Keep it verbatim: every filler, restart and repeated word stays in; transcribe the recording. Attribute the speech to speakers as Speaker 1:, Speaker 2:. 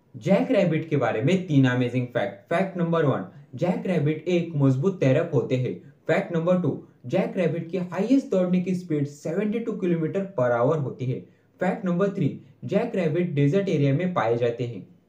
Speaker 1: Jack rabbit के बारे में तीन amazing fact. Fact number one, jackrabbit एक मजबूत तैरक होते हैं। Fact number two, jackrabbit की हाईएस्ट दौड़ने की स्पीड बहत्तर किलोमीटर पर आवर होती है। Fact number three, jackrabbit desert area में पाए जाते हैं।